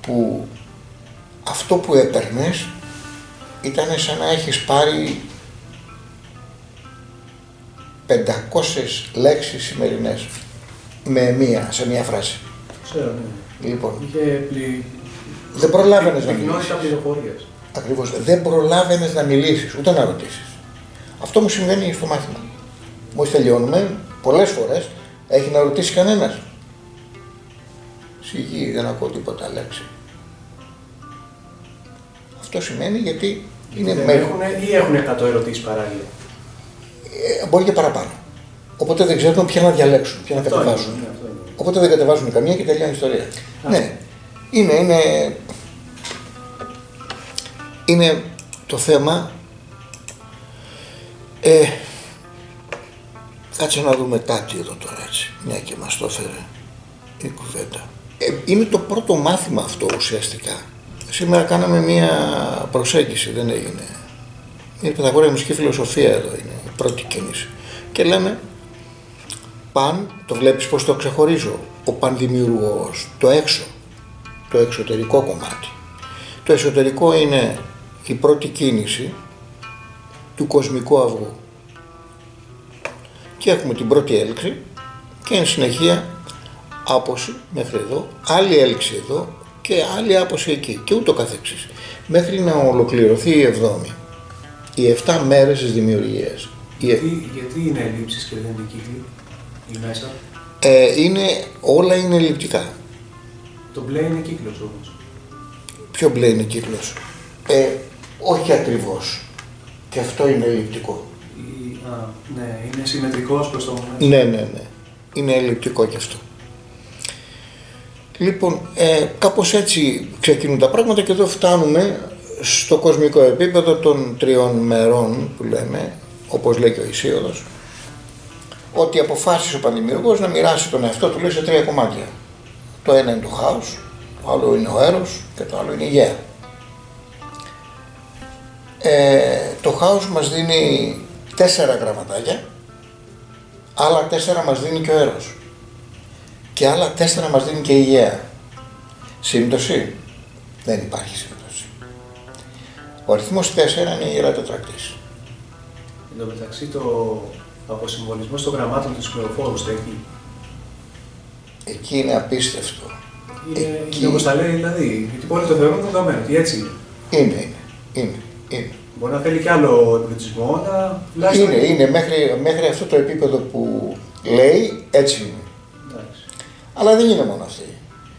που αυτό που έπαιρνες ήταν σαν να έχεις πάρει 500 λέξεις σημερινές σε μία φράση. Ξέρω, ναι. Λοιπόν, είχε δεν προλάβαινες να μιλήσεις. πυκνότητα πληροφορίας. Ακριβώς, δεν προλάβαινες να μιλήσεις, ούτε να ρωτήσεις. Αυτό μου συμβαίνει στο μάθημα. Μόλις τελειώνουμε, πολλές φορές, έχει να ρωτήσει κανένας. Σιγή, δεν ακούω τίποτα λέξη. Αυτό σημαίνει γιατί είναι ή έχουν 100 ερωτήσεις παράλληλα. Μπορεί και παραπάνω. Οπότε δεν ξέρουν ποια να διαλέξουν, ποια να κατεβάσουν. Οπότε δεν κατεβάζουν καμία και τελειώνει η ιστορία. Ναι, είναι το θέμα. Κάτσε να δούμε κάτι εδώ τώρα έτσι, μια και μας το έφερε η κουβέντα. Είναι το πρώτο μάθημα αυτό ουσιαστικά. Σήμερα κάναμε μια προσέγγιση, δεν έγινε. Είναι Πυθαγόρια μουσική φιλοσοφία εδώ, είναι η πρώτη κίνηση. Και λέμε, το βλέπεις πως το ξεχωρίζω, ο πανδημιουργός, το έξω, το εξωτερικό κομμάτι. Το εσωτερικό είναι η πρώτη κίνηση του κοσμικού αυγού. Και έχουμε την πρώτη έλξη και εν συνεχεία άποση μέχρι εδώ, άλλη έλξη εδώ και άλλη άποση εκεί και ούτω καθεξής. Μέχρι να ολοκληρωθεί η 7η, οι 7 μέρες της δημιουργίας. Γιατί είναι ελλείψεις και δεν είναι κύκλοι ή μέσα? Όλα είναι ελλειπτικά. Το μπλε είναι κύκλος όμως. Ποιο μπλε είναι κύκλος? Όχι ακριβώς. Και αυτό είναι ελλειπτικό. Ναι, είναι συμμετρικός προς το moment. Ναι. Είναι ελλειπτικό και αυτό. Λοιπόν, κάπως έτσι ξεκινούν τα πράγματα και εδώ φτάνουμε στο κοσμικό επίπεδο των 3 μερών που λέμε, όπως λέει και ο Ησίωδος, ότι αποφάσισε ο πανδημιουργός να μοιράσει τον εαυτό του, λέει, σε 3 κομμάτια. Το ένα είναι το χάος, το άλλο είναι ο έρος και το άλλο είναι η γέα. Το χάος μας δίνει 4 γραμματάκια, άλλα 4 μας δίνει και ο έρος και άλλα 4 μας δίνει και η γέα. Σύμπτωση? Δεν υπάρχει σύμπτωση. Ο αριθμός 4 είναι η Ιερά Τετρακτής. Εν τω μεταξύ το αποσυμβολισμός των γραμμάτων του σκληροφόρου στέκει. Εκεί είναι απίστευτο. Είναι όπως τα λέει δηλαδή, γιατί πολλοί το θεωρούν δεδομένο, ότι έτσι είναι. Είναι. Μπορεί να θέλει κι άλλο εμπλουτισμό, αλλά είναι μέχρι αυτό το επίπεδο που λέει, έτσι είναι. Εντάξει. Αλλά δεν είναι μόνο αυτή.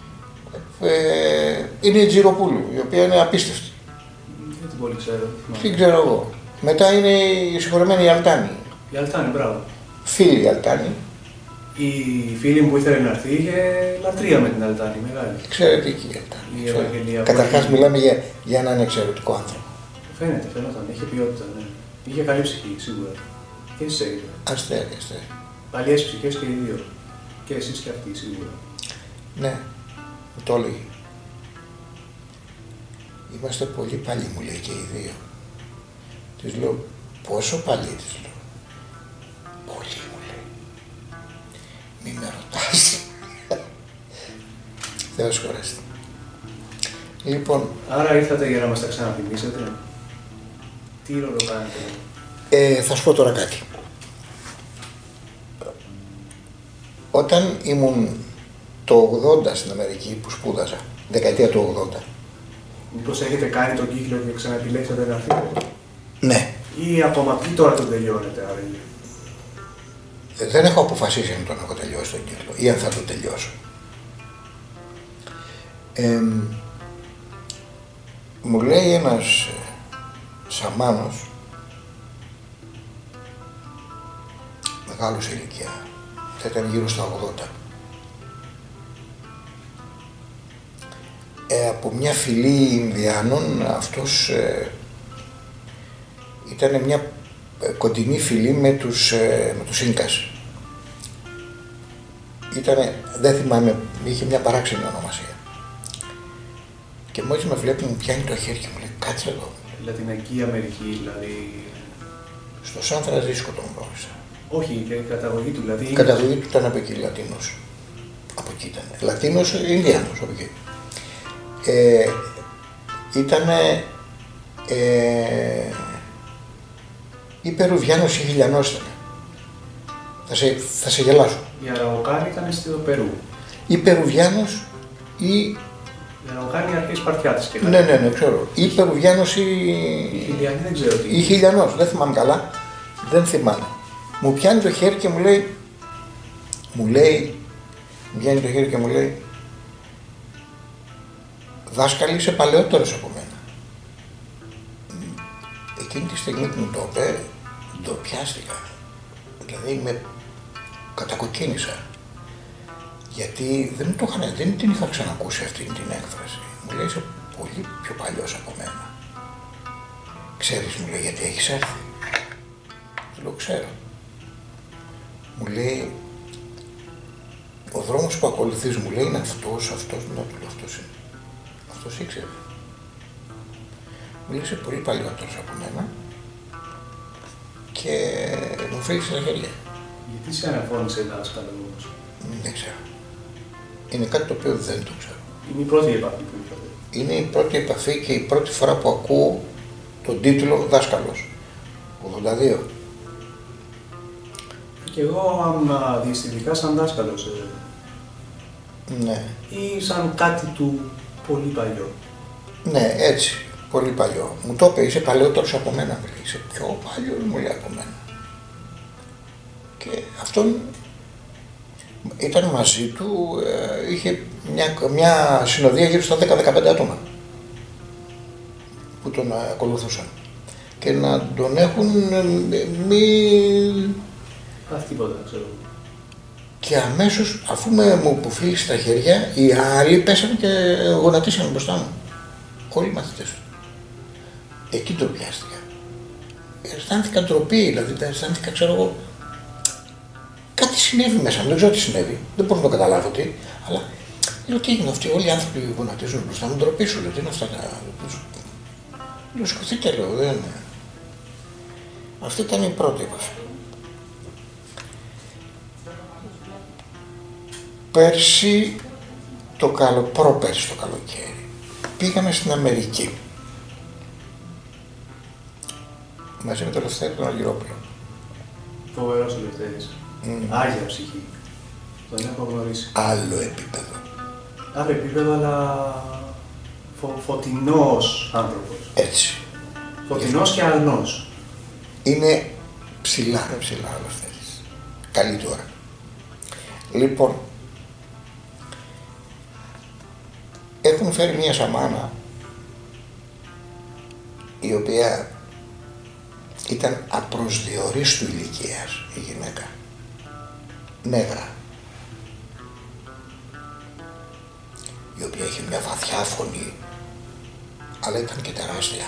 Είναι η Τζιροπούλου, η οποία είναι απίστευτη. Δεν την πολύ ξέρω. Τι ξέρω εγώ. Μετά είναι η συγχωρεμένη Αλτάνη. Η Αλτάνη, μπράβο. Φίλη Αλτάνη. Η φίλη μου που ήθελε να έρθει είχε λατρεία με την Αλτάνη, μεγάλη. Εξαιρετική η Αλτάνη. Καταρχάς μιλάμε για έναν εξαιρετικό άνθρωπο. Φαίνονταν, είχε ποιότητα, ναι. Είχε καλή ψυχή, σίγουρα. Και εσείς έχετε. Αστέρι. Παλιές ψυχές και οι δύο. Και εσείς και αυτοί, σίγουρα. Ναι, μου το έλεγε. Είμαστε πολύ παλιοί, μου λέει, και οι δύο. Της λέω, πόσο παλιοί, της λέω. Πολύ, μου λέει. Μη με ρωτάς. Θεός χωρέστη. Λοιπόν. Άρα ήρθατε για να μας τα ξαναθυμίσετε. Τι ρόλο κάνετε? Θα σου πω τώρα κάτι. Όταν ήμουν το 80 στην Αμερική που σπούδαζα, δεκαετία του 80. Μήπως έχετε κάνει τον κύκλο και ξαναεπιλέξατε να έρθετε? Ναι. Ή ακόμα τι τώρα τον τελειώνετε, άρα? Δεν έχω αποφασίσει αν τον έχω τελειώσει τον κύκλο ή αν θα τον τελειώσω. Μου λέει ένας σαμάνος, μεγάλος ηλικία, θα ήταν γύρω στα 80, από μια φυλή Ινδιάνων. Αυτός ήταν μια κοντινή φυλή με τους Ίνκας. Δεν θυμάμαι, είχε μια παράξενη ονομασία. Και μόλις με βλέπει μου πιάνει το χέρι και μου λέει, κάτσε εδώ. Λατινική Αμερική, δηλαδή. Στο Σαν Φρανσίσκο τον γνώρισα. Όχι, και η καταγωγή του, δηλαδή. Η καταγωγή του ήταν από εκεί, Λατίνος. Από εκεί ήταν. Λατίνος, Ινδιάνος, από εκεί. Ήτανε ή Περουβιάνος ή Χιλιανός ήταν. Θα σε γελάσω. Η Αραουκάνη ήταν στο Περού. Ή Περουβιάνος ή... Η Αραουκάνη αρχή Σπαρτιάτης και Ναι, ξέρω. Ή Περουβιάνος ή... Η Χιλιανή δεν ξέρω τι. Ή Χιλιανός, δεν θυμάμαι καλά. Δεν θυμάμαι. Μου πιάνει το χέρι και μου λέει... μου πιάνει το χέρι και μου λέει... Δάσκαλη, είσαι παλαιότερος από μένα. Εκείνη τη στιγμή που μου το είπε, ντροπιάστηκα. Δηλαδή με κατακοκκίνησα. Γιατί δεν την είχα ξανακούσει αυτή την έκφραση. Μου λέει, είσαι πολύ πιο παλιός από μένα. Ξέρεις, μου λέει, γιατί έχεις έρθει. Του λέω, ξέρω. Μου λέει, ο δρόμος που ακολουθείς, μου λέει, είναι αυτός, ναι, του λέω, αυτός είναι. Αυτός ήξερε. Μου λέει, είσαι πολύ παλιότερος από μένα και μου φίλησε τα χέρια. Γιατί σε αναφώνησε δάσκαλο όμως? Δεν ξέρω. Είναι κάτι το οποίο δεν το ξέρω. Είναι η πρώτη επαφή που είπατε. Είναι η πρώτη επαφή και η πρώτη φορά που ακούω τον τίτλο δάσκαλος. 82. Και εγώ διαισθητικά σαν δάσκαλος. Ναι. Ή σαν κάτι του πολύ παλιό. Ναι, έτσι. Πολύ παλιό. Μου το είπε, είσαι παλαιότερος από μένα. Μου λέει, είσαι πιο παλιό, μου λέει, από μένα. Και αυτόν ήταν μαζί του, είχε μια συνοδεία γύρω στα 10-15 άτομα που τον ακολουθούσαν. Και να τον έχουν μη... Πάθει τίποτα, ξέρω. Και αμέσως, αφού μου αποφύγησε τα χέρια, οι άλλοι πέσανε και γονατίσανε μπροστά μου. Όλοι οι μαθητές του. Εκεί ντροπιάστηκα. Αισθάνθηκα ντροπή, δηλαδή αισθάνθηκα, ξέρω εγώ, κάτι συνέβη μέσα μου, δεν ξέρω τι συνέβη, δεν μπορώ να το καταλάβω τι, αλλά λέω τι έγινε αυτοί, όλοι οι άνθρωποι που γονατίζουν μπροστά μου, ντροπή σου, λέω, τι είναι αυτά τα... Λέω, σηκωθείτε, λέω, δεν είναι. Αυτή ήταν η πρώτη επαφή. Πέρσι, πρόπερσι το καλοκαίρι, πήγαμε στην Αμερική. Μαζί με το Ελευθέρη τον Αργυρόπουλο. Φοβερός ο Ελευθέρης. Άγια ψυχή. Τον έχω γνωρίσει. Άλλο επίπεδο. Άλλο επίπεδο, αλλά φωτεινός άνθρωπος. Έτσι. Φωτεινός και αρνός. Είναι ψηλά ο Ελευθέρης. Καλή τώρα. Λοιπόν, έχουν φέρει μια σαμάνα η οποία ήταν απροσδιορίστου ηλικίας η γυναίκα. Νέγρα. Η οποία είχε μια βαθιά φωνή, αλλά ήταν και τεράστια.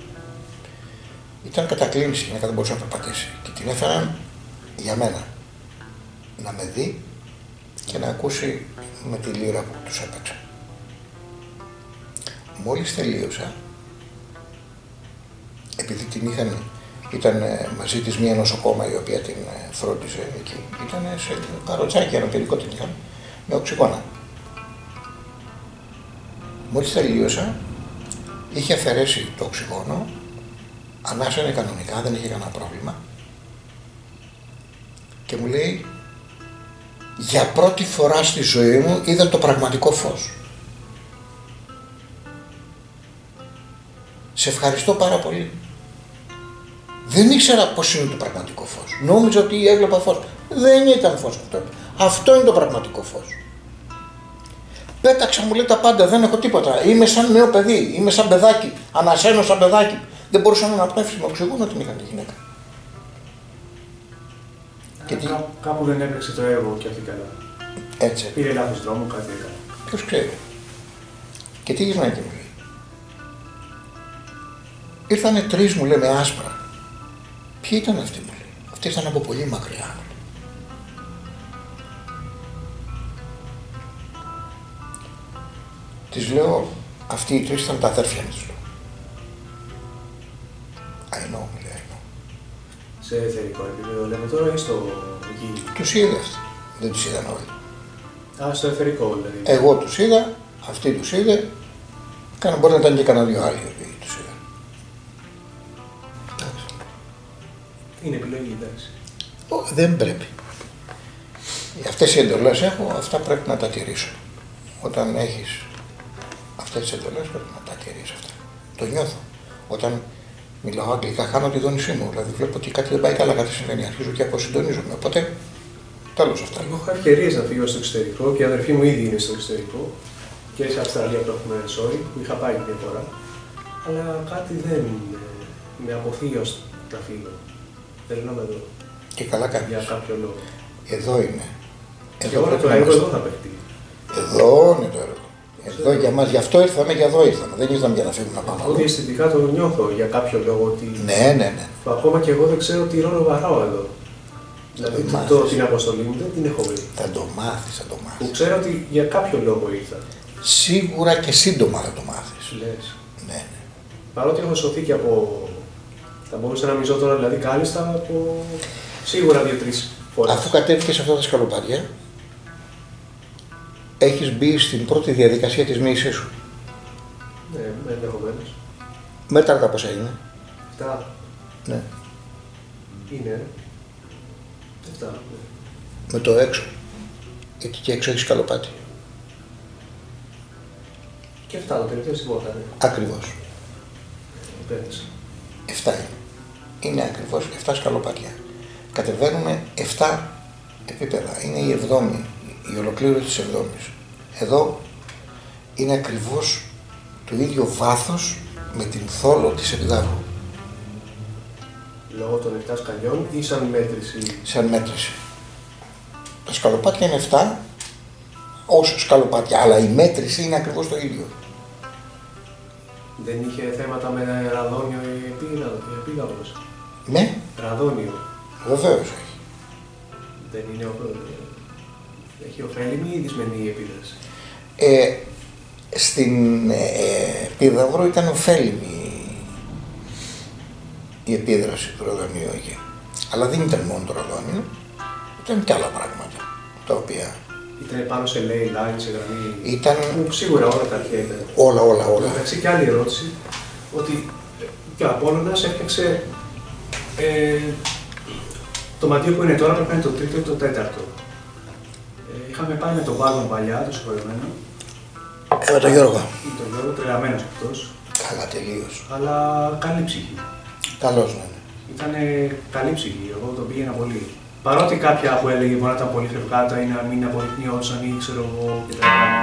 Ήταν κατακλίνηση, η γυναίκα δεν μπορούσε να περπατήσει. Και την έφεραν για μένα. Να με δει και να ακούσει με τη λύρα που τους έπαιξα. Μόλις τελείωσα, επειδή ήταν μαζί της μία νοσοκόμα η οποία την φρόντιζε εκεί, ήταν σε καροτσάκι, ένα παιδικό την είχαν, με οξυγόνα. Μόλις τελείωσα, είχε αφαιρέσει το οξυγόνο, ανάσανε κανονικά, δεν είχε κανένα πρόβλημα και μου λέει, για πρώτη φορά στη ζωή μου είδα το πραγματικό φως. Σε ευχαριστώ πάρα πολύ. Δεν ήξερα πώς είναι το πραγματικό φως. Νόμιζα ότι έβλεπα φως. Δεν ήταν φως αυτό. Αυτό είναι το πραγματικό φως. Πέταξα, μου λέει, τα πάντα, δεν έχω τίποτα. Είμαι σαν νέο παιδί, είμαι σαν παιδάκι. Ανασένω σαν παιδάκι. Δεν μπορούσα να αναπνεύσει με οξυγόνο την είχαν τη γυναίκα. Κάπου δεν έπαιξε το έργο και αυτή καλά. Έτσι. Πήρε λάθος δρόμο, κάτι έκανε. Ποιος ξέρει. Και τι γυρνάει και μου λέει. Ήρθανε τρεις, μου λέει, με άσπρα. Ποιοι ήταν αυτοί, μου λέει. Αυτοί ήρθαν από πολύ μακριά. Της λέω, αυτοί οι τρεις ήταν τα αδέρφια μου, της λέω. I know, μου λέει, I know. Σε εθερικό επίπεδο λέμε τώρα ή στο εκεί? Τους είδα αυτοί, δεν τους είδαν όλοι. Α, στο εθερικό δηλαδή. Εγώ τους είδα, αυτή τους είδε, Μπορεί να ήταν και κανένα δυο άλλοι οι οποίοι τους είδαν. Είναι επιλογή, εντάξει. Δεν πρέπει. Αυτές οι εντολές έχω, αυτά πρέπει να τα τηρήσω. Όταν έχεις αυτές τις εντολές πρέπει να τα τηρείς αυτά. Το νιώθω. Όταν μιλάω αγγλικά, χάνω τη δόνησή μου. Δηλαδή βλέπω ότι κάτι δεν πάει καλά, κάτι συμβαίνει. Αρχίζω και αποσυντονίζομαι. Οπότε τέλος αυτά. Εγώ είχα ευκαιρίες να φύγω στο εξωτερικό και η αδερφή μου ήδη είναι στο εξωτερικό. Και σε Αυστραλία που έχουμε sorry, που είχα πάει μια φορά. Αλλά κάτι δεν με αποθείωσε να φύγω. Θέλω να με δω. Και καλά κάνεις. Για κάποιο λόγο. Εδώ είναι. Και όλα το έργο εδώ θα παιχτεί. Εδώ είναι το έργο. Εδώ για μας, γι' αυτό ήρθαμε και εδώ ήρθαμε. Δεν ήρθαμε για να φύγουμε να πάμε. Εγώ διαισθητικά το νιώθω για κάποιο λόγο ότι. Ναι. Που ακόμα και εγώ δεν ξέρω τι ρόλο βαράω εδώ. Δηλαδή την αποστολή μου δεν την έχω βρει. Θα το μάθεις. Που ξέρω ότι για κάποιο λόγο ήρθα. Σίγουρα και σύντομα θα το μάθεις. Λες. Ναι. Παρότι έχω σωθεί και από. Θα μπορούσα να μιζώ τώρα δηλαδή κάλλιστα από. Σίγουρα 2-3 φορές. Αφού κατέβηκες σε αυτά τα σκαλοπάτια, έχεις μπει στην πρώτη διαδικασία της μοίησής σου. Ναι, ενδεχομένως. Μέτρα πόσα είναι. 7. Ναι. Είναι. 7. Ναι. Με το έξω. Γιατί και έξω έχει σκαλοπάτι. Και 7 το τελευταίο σημείο θα είναι. Ακριβώς. Πέτυσα. 7 είναι. Είναι ακριβώς 7 σκαλοπάτια. Κατεβαίνουμε 7 επίπεδα. Είναι η 7η, η ολοκλήρωση της 7ης. Εδώ είναι ακριβώς το ίδιο βάθος με την θόλο της Επιδαύρου. Λόγω των 7 σκαλιών ή σαν μέτρηση. Σαν μέτρηση. Τα σκαλοπάτια είναι 7 ως σκαλοπάτια, αλλά η μέτρηση είναι ακριβώς το ίδιο. Δεν είχε θέματα με ραδόνιο ή επίδαυρος. Ναι. Ραδόνιο. Βεβαίως έχει. Δεν είναι έχει ωφέλιμη ή δυσμενή η επίδραση. Στην Επίδαυρο ήταν ωφέλιμη η επίδραση του ραδονίου εκεί. Αλλά δεν ήταν μόνο το ραδόνιο, ήταν και άλλα πράγματα τα οποία. Ήταν πάνω σε ley line, σε γραμμή. Ήταν. Που σίγουρα όλα τα αρχαία ήταν. Όλα. Εντάξει, και άλλη ερώτηση, ότι και ο Απόλλωνας έφτιαξε το μαντίο που είναι τώρα, πρέπει να είναι το τρίτο ή το τέταρτο. Είχαμε πάει με τον Βάγον παλιά, το συγχωρεμένο. Με τον Γιώργο. Τον Γιώργο, τρελαμένος αυτός. Καλά, τελείως. Αλλά καλή ψυχή. Καλός να είναι. Ήταν καλή ψυχή, εγώ τον πήγαινα πολύ. Παρότι κάποια που έλεγε μπορεί να ήταν πολύ φευγάτα ή να μην αποδεικνύονταν ή ξέρω εγώ κτλ.